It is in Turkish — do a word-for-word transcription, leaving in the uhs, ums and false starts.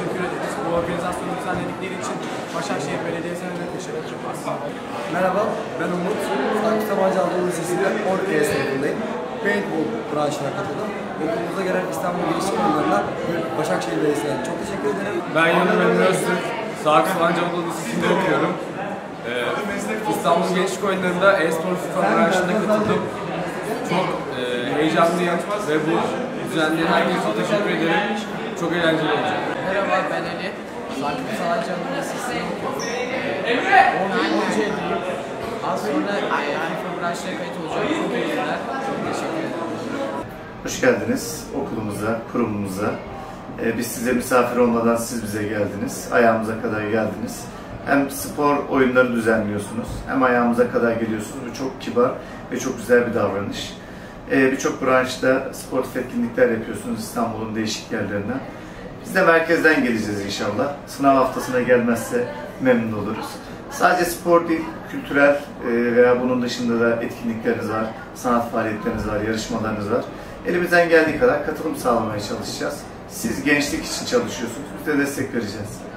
teşekkür ederiz. Bu organizasyonu düzenledikleri için Başakşehir Belediyesi'ne de teşekkür ederiz. Merhaba, ben Umut. Sakıp Sabancı Anadolu Lisesi'nde Orkaya sınıfındayım. Paintball branşına katıldım. Okulumuza gelen İstanbul Gençlik Oyunları'na Başakşehir Belediyesi'ne çok teşekkür ederim. Ben Yanım Emre Öztürk. Sakıp Sabancı Anadolu Lisesi'nde okuyorum. Ee, İstanbul Gençlik Oyunları'nda e-spor FIFA branşına katıldım. Çok e, heyecanlıyım ve bu düzenleyen herkese çok teşekkür ederim. Çok eğlenceli olacak. Merhaba, ben Ali. Sakıp Sabancı Anadolu Lisesi'nde okuyorum. on önceydim. Az sonra FIFA branşına kayıt olacağım. Çok iyi günler. Çok teşekkür ederim. Hoş geldiniz okulumuza, kurumumuza. Ee, biz size misafir olmadan siz bize geldiniz. Ayağımıza kadar geldiniz. Hem spor oyunları düzenliyorsunuz, hem ayağımıza kadar geliyorsunuz. Bu çok kibar ve çok güzel bir davranış. Ee, Birçok branşta sportif etkinlikler yapıyorsunuz İstanbul'un değişik yerlerinden. Biz de merkezden geleceğiz inşallah. Sınav haftasına gelmezse memnun oluruz. Sadece spor değil, kültürel veya bunun dışında da etkinlikleriniz var, sanat faaliyetleriniz var, yarışmalarınız var. Elimizden geldiği kadar katılım sağlamaya çalışacağız. Siz gençlik için çalışıyorsunuz, biz de destek vereceğiz.